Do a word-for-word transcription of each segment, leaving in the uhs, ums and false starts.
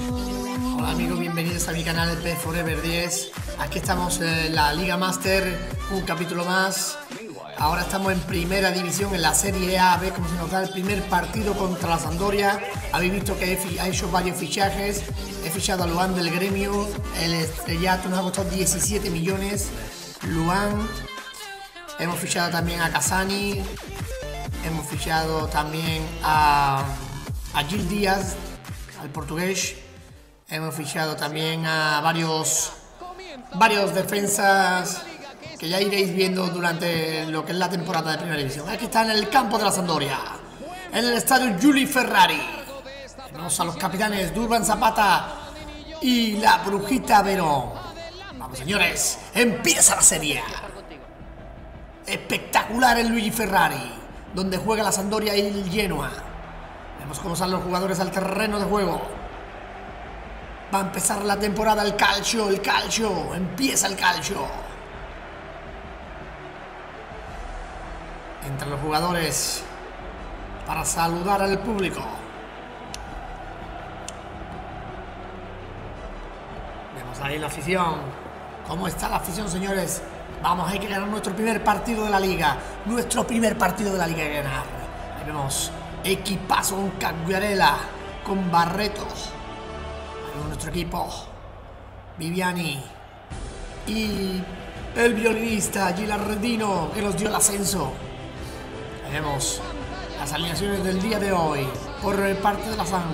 Hola amigos, bienvenidos a mi canal P Forever diez. Aquí estamos en la Liga Master, un capítulo más. Ahora estamos en primera división en la Serie A. A ver cómo se nos da el primer partido contra la Sampdoria. Habéis visto que he hecho varios fichajes. He fichado a Luan del Gremio. El estrellato nos ha costado diecisiete millones. Luan. Hemos fichado también a Casani. Hemos fichado también a, a Gil Díaz, al portugués. Hemos fichado también a varios, varios defensas que ya iréis viendo durante lo que es la temporada de primera división. Aquí está en el campo de la Sampdoria, en el estadio Giulio Ferrari. Tenemos a los capitanes Durban Zapata y la Brujita Verón. Vamos señores, empieza la serie. Espectacular el Luigi Ferrari, donde juega la Sampdoria y el Genoa. Vemos cómo salen los jugadores al terreno de juego. Va a empezar la temporada, el calcio, el calcio. Empieza el calcio. Entran los jugadores para saludar al público. Vemos ahí la afición. ¿Cómo está la afición, señores? Vamos, hay que ganar nuestro primer partido de la liga. Nuestro primer partido de la liga hay que ganar. Ahí vemos equipazo con Caguarela, con Barreto. Ahí nuestro equipo. Viviani. Y el violinista Gilardino, que nos dio el ascenso. Ahí vemos las alineaciones del día de hoy por parte de la San.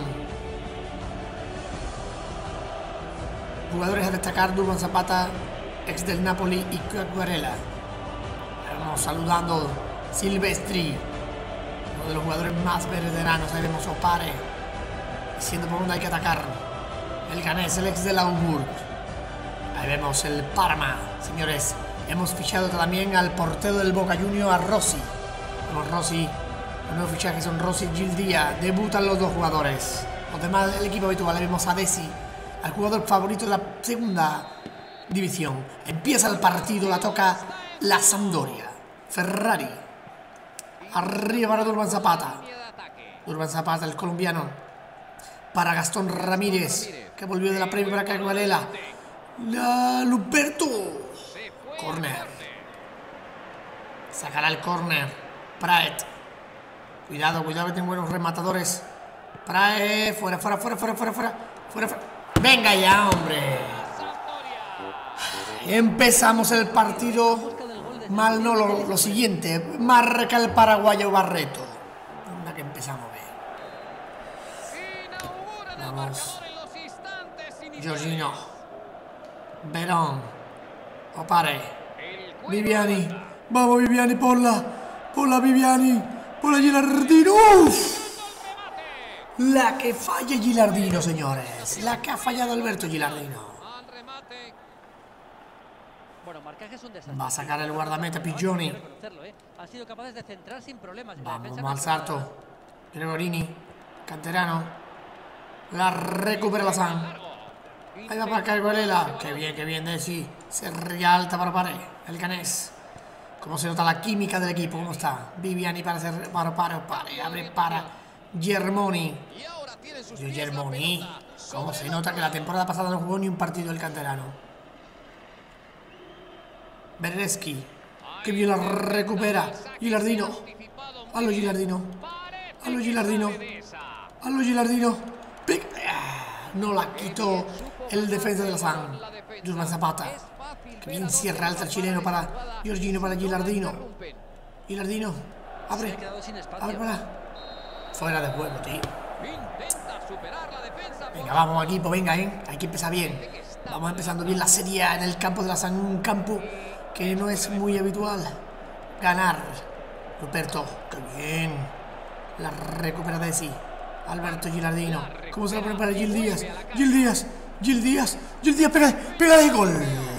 Jugadores a destacar: Durban Zapata, ex del Napoli, y Caguarela. Vamos saludando Silvestri, uno de los jugadores más veteranos. Ahí vemos Opare, diciendo por dónde hay que atacar. El ganés, el ex del Augsburg. Ahí vemos el Parma. Señores, hemos fichado también al portero del Boca Juniors, a Rossi. Vemos Rossi, los nuevos fichajes son Rossi y Gil Díaz. Debutan los dos jugadores. Los demás del equipo habitual. Ahí vemos a Desi, al jugador favorito de la segunda división. Empieza el partido, la toca la Sampdoria. Ferrari. Arriba para Durban Zapata. Durban Zapata, el colombiano. Para Gastón Ramírez, que volvió de la Premier para Caguarela. La Luperto. Corner. Sacará el corner. Praet. Cuidado, cuidado, que tiene buenos rematadores. Praet. Fuera, fuera, fuera, fuera, fuera, fuera. Fuera, fuera. Venga ya, hombre. Empezamos el partido. Mal no, lo, lo siguiente. Marca el paraguayo Barreto. Anda que empezamos bien. Vamos. Jorginho. Verón. Opare. Viviani. Vamos Viviani, ponla. Ponla Viviani. Ponla Gilardino. Uf. La que falla Gilardino, señores. La que ha fallado Alberto Gilardino. Va a sacar el guardameta Pigioni. Vamos al salto. Gregorini. Canterano. La recupera la San. Ahí va para Caguarela. Qué bien, qué bien, Desi. Se realta para Pare. El ganés. Cómo se nota la química del equipo. Cómo está. Viviani para hacer para Pare. Pare. Abre para Germoni. Germoni. Cómo se nota que la temporada pasada no jugó ni un partido el canterano. Bereski, que bien la recupera. Gilardino. Halo Gilardino. Halo Gilardino. Halo Gilardino. No la quitó el defensa de la San. Durban Zapata. Que bien cierra alta el chileno para Jorginho, para Gilardino. Gilardino. Abre. Abre para. Fuera de juego, tío. Venga, vamos equipo, venga, eh. Hay que empezar bien. Vamos empezando bien la serie en el campo de la San. Un campo que no es muy habitual ganar. Ruperto, qué bien. La recupera de sí. Alberto Gilardino. ¿Cómo se va a poner para Gil Díaz? Gil Díaz, Gil Díaz, Gil Díaz, pega, pega de gol.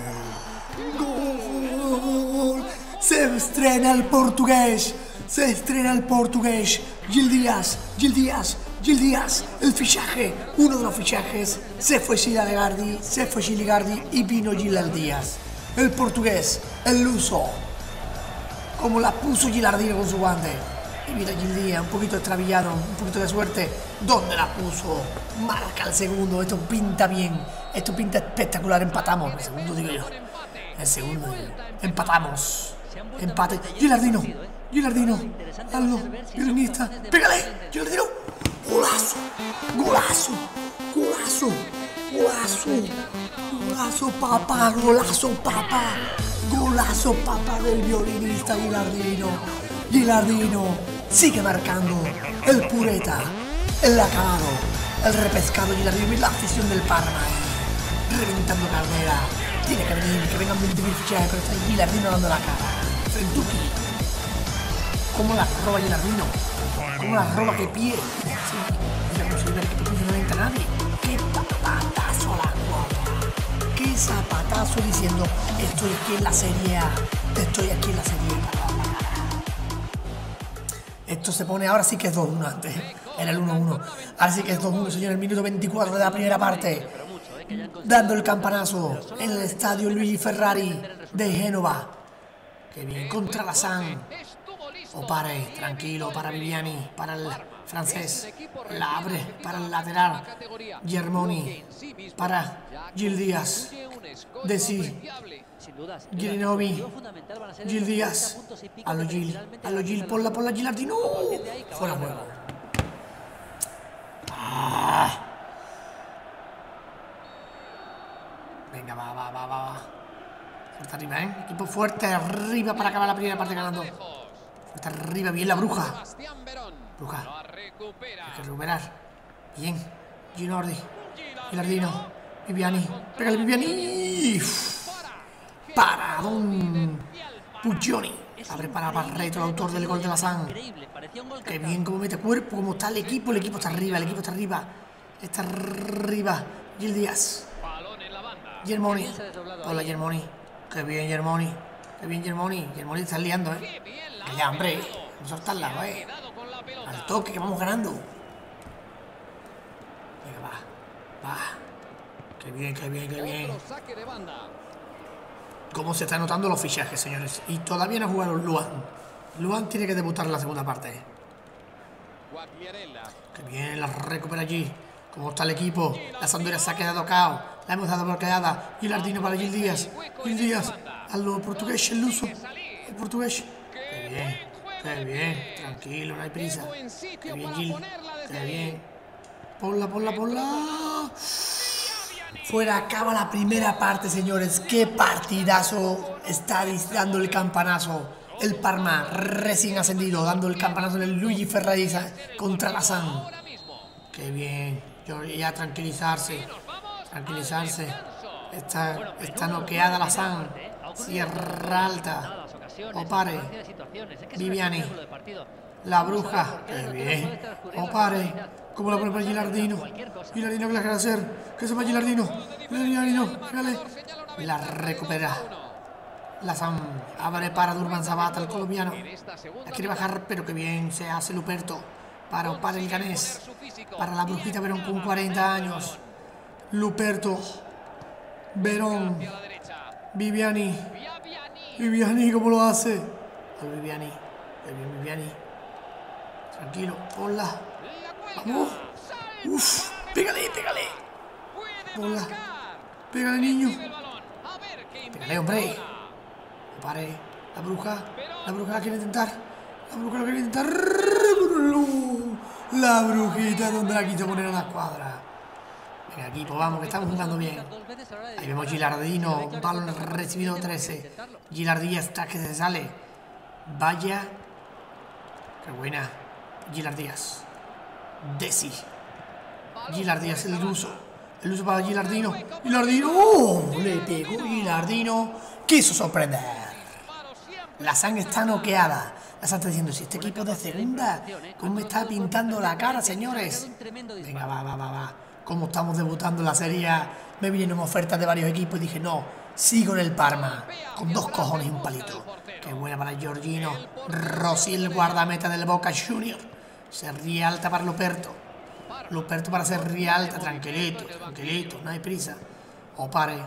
Gol. Se estrena el portugués. Se estrena el portugués. Gil Díaz, Gil Díaz, Gil Díaz. El fichaje, uno de los fichajes. Se fue Giligardi, se fue Giligardi y vino Gil Díaz. El portugués, el luso. Como la puso Gilardino con su guante. Y mira Gildía, un poquito extravillado, un poquito de suerte. ¿Dónde la puso? Marca el segundo. Esto pinta bien. Esto pinta espectacular. Empatamos. El segundo digo yo. El segundo digo yo. Empatamos. Empate. Gilardino. Gilardino. Hazlo. Violinista. Pégale. Gilardino. Golazo. Golazo. Golazo. Golazo. Golazo, papá. Golazo, papá. Golazo, papá del violinista Gilardino. Gilardino. Sigue marcando el pureta, el acabado, el repescado Gilardino y la afición del Parma. Reventando carrera. Tiene que venir, que vengan veinte mil fichajes, pero está Gilardino dando la cara. Frentuki. ¿Cómo la roba Gilardino? ¿Cómo la roba? ¿Qué pie? Sí, mira cómo se ve que no le entra nadie. ¡Qué zapatazo a la cuadra! ¡Qué zapatazo diciendo estoy aquí en la Serie A! Estoy aquí en la Serie A. Esto se pone, ahora sí que es dos uno antes. Era el uno uno. Ahora sí que es dos uno, señor. El minuto veinticuatro de la primera parte. Dando el campanazo en el estadio Luigi Ferrari de Génova. Que bien contra la San. Opare, tranquilo para Viviani, para el francés. La abre para el lateral. Germoni para Gil Díaz. Desi. Gilinovi. Gil Díaz. A lo Gil. A lo Gil. Ponla, ponla Gilardino. Fuera juego. Ah. Venga, va, va, va, va. Fuerte arriba, ¿eh? Equipo fuerte arriba para acabar la primera parte ganando. Fuerte arriba, bien la bruja. Bruja. Hay que recuperar. Bien. Ginordi. Gilardino. Viviani. Pégale, Viviani. Para Don Puccioni. Abre para Barreto, el autor del gol de la San. Qué bien cómo mete cuerpo, cómo está el equipo. El equipo está arriba, el equipo está arriba. Está arriba. Gil Díaz. Germoni. Hola, Germoni. Qué bien, Germoni. Qué bien, Germoni. Germoni está liando, ¿eh? Que ya, hombre. Vamos a estar al lado, ¿eh? Al toque, que vamos ganando. Venga, va. Va. Qué bien, qué bien, qué bien. Cómo se están notando los fichajes, señores. Y todavía no ha jugado Luan. Luan tiene que debutar en la segunda parte. Qué bien, la recupera allí. Cómo está el equipo. La Sampdoria se ha quedado cao. La hemos dado bloqueada. Gilardino para Gil Díaz. Gil Díaz. A lo portugués, el luso. El portugués. Qué bien. Qué bien. Tranquilo, no hay prisa. Qué bien, Gil. Qué bien. Ponla, ponla, ponla. Fuera, acaba la primera parte, señores. Qué partidazo está dando el campanazo. El Parma recién ascendido, dando el campanazo en el Luigi Ferrari contra la San. Qué bien. Ya tranquilizarse. Tranquilizarse. Está, está noqueada la San. Sierra Alta. Opare. Viviani. La bruja. Qué bien. Opare. ¿Cómo la pone para Gilardino? Gilardino, ¿qué la quiere hacer? ¿Qué se va Gilardino? Gilardino, pégale. La recupera. La Sam abre para Durban Zapata, el colombiano. La quiere bajar, pero que bien se hace Luperto. Para, para el ganés. Para la brujita Verón con cuarenta años. Luperto. Verón. Viviani. Viviani, ¿cómo lo hace? Al Viviani. Bien, Viviani. Tranquilo, ponla. Vamos. Uf, pégale, pégale. Ponla. Pégale, niño. Pégale, hombre. Pare. La bruja. La bruja la quiere intentar. La bruja la quiere intentar. La brujita donde la quiso poner a la escuadra. Venga, equipo, vamos, que estamos jugando bien. Ahí vemos Gilardino. Balón recibido trece. Gilardino está que se sale. Vaya. Qué buena. Gilardías. Desi. Gilardías, el uso. El uso para Gilardino. Gilardino. ¡Oh! Le pegó Gilardino. Quiso sorprender. La San está noqueada. La San está diciendo, si este equipo de segunda, ¿cómo me está pintando la cara, señores? Venga, va, va, va, va. Como estamos debutando en la Serie A, me vinieron ofertas de varios equipos y dije, no, sigo en el Parma. Con dos cojones y un palito. Qué buena para Giorgino. Rossi, el guardameta del Boca Junior. Serie alta para Luperto. Luperto para Serie alta. Tranquilito, tranquilito, no hay prisa. Opare.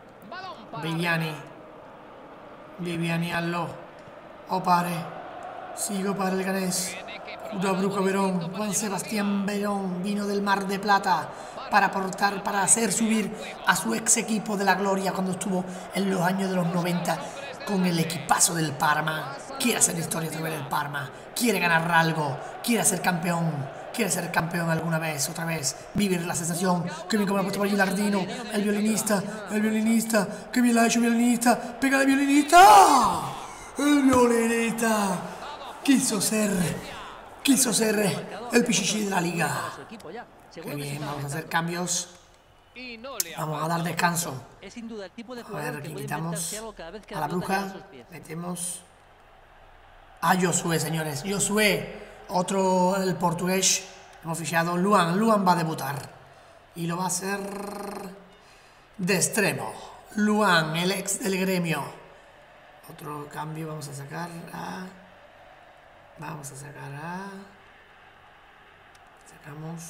Viviani. Viviani, hazlo. Opare. Sigo para el Ganés. Juro Brujo Verón. Juan Sebastián Verón vino del Mar de Plata para aportar, para hacer subir a su ex equipo de la gloria cuando estuvo en los años de los noventa con el equipazo del Parma. Quiere hacer historia otra vez del Parma. Quiere ganar algo. Quiere ser campeón. Quiere ser campeón alguna vez, otra vez. Vivir la sensación. Que bien como lo ha puesto por Gilardino. El violinista. El violinista. Que bien la ha hecho el violinista. Pega el violinista. El violinista. Quiso ser. Quiso ser el pichichi de la liga. Qué bien, vamos a hacer cambios. Vamos a dar descanso. A ver, aquí quitamos a la bruja. Metemos a Josué, señores. Josué. Otro, el portugués, hemos fichado Luan. Luan va a debutar y lo va a hacer de extremo. Luan, el ex del Gremio. Otro cambio, vamos a sacar a... Vamos a sacar a... Sacamos...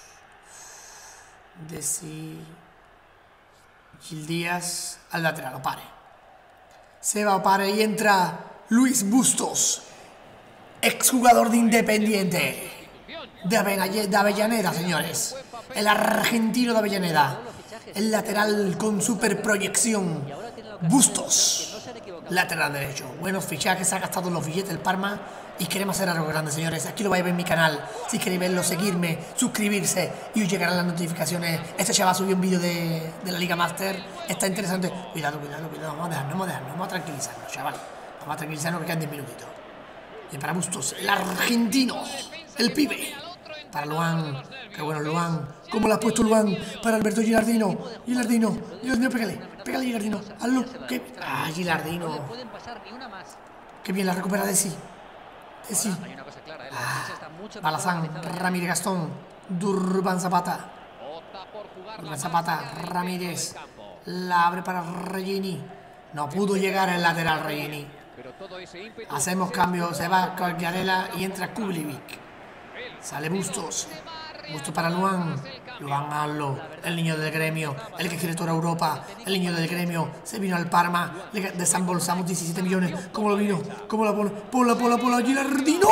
Desi... Gil Díaz al lateral, Opare. Se va Opare y entra Luis Bustos. Exjugador de Independiente de, Avellaneda, de Avellaneda, señores. El argentino de Avellaneda. El lateral con super proyección. Bustos. Lateral derecho. Buenos fichajes. Se ha gastado los billetes del Parma. Y queremos hacer algo grande, señores. Aquí lo vais a ver en mi canal. Si queréis verlo, seguirme, suscribirse y os llegarán las notificaciones. Este chaval subió un vídeo de, de la Liga Master. Está interesante. Cuidado, cuidado, cuidado. Vamos a dejarnos, vamos a dejarnos. Vamos a tranquilizarnos, chaval. Vamos a tranquilizarnos que quedan diez minutitos. Y para Bustos, el argentino, el pibe. Para Luan, qué bueno Luan. ¿Cómo lo ha puesto Luan? Para Alberto Gilardino. Gilardino, Gilardino, pégale. Pégale, Gilardino. Hazlo. ¿Qué? Ah, Gilardino. Qué bien la recupera de sí. De sí. Ah, Balazán, Ramírez Gastón. Durban Zapata. Durban Zapata, Ramírez. La abre para Regini. No pudo llegar el lateral Regini. Hacemos cambios, se va Cargarela y entra Kublivic. Sale Bustos. Bustos para Luan. Luan Allo, el niño del Gremio, el que quiere toda Europa. El niño del Gremio se vino al Parma. Le desembolsamos diecisiete millones. ¿Cómo lo vino? ¿Cómo lo pone? Pola, pola, pola. Gilardino.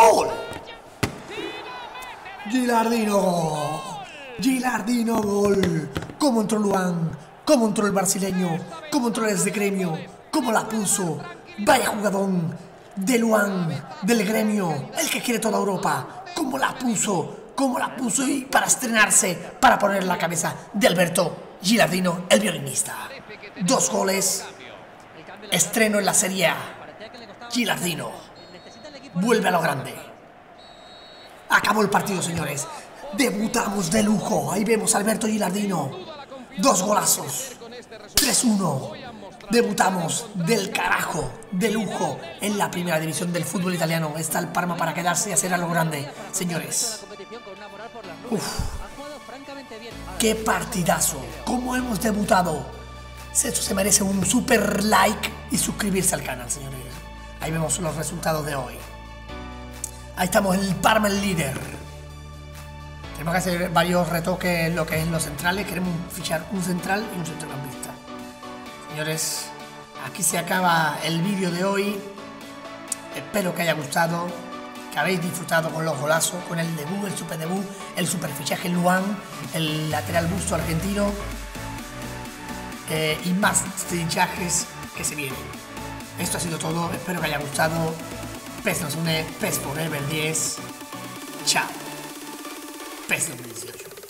Gilardino. Gilardino gol. ¿Cómo entró Luan? ¿Cómo entró el brasileño? ¿Cómo entró el de Gremio? ¿Cómo la puso? Vaya jugadón de Luan, del Gremio, el que quiere toda Europa. ¿Cómo la puso? ¿Cómo la puso? Y para estrenarse, para poner la cabeza de Alberto Gilardino, el violinista. Dos goles. Estreno en la Serie A. Gilardino vuelve a lo grande. Acabó el partido, señores. Debutamos de lujo. Ahí vemos a Alberto Gilardino. Dos golazos. tres uno. Debutamos del carajo, de lujo, en la primera división del fútbol italiano. Está el Parma para quedarse y hacer algo grande, señores. Uf, qué partidazo, cómo hemos debutado. Esto se merece un super like y suscribirse al canal, señores. Ahí vemos los resultados de hoy. Ahí estamos, el Parma el líder. Tenemos que hacer varios retoques en lo que es los centrales. Queremos fichar un central y un centrocampista. Señores, aquí se acaba el vídeo de hoy. Espero que haya gustado, que habéis disfrutado con los golazos, con el debut, el super debut, el super fichaje Luan, el lateral Busto argentino eh, y más fichajes que se vienen. Esto ha sido todo, espero que haya gustado. PES nos une, PES Forever diez. Chao. PES dos mil dieciocho.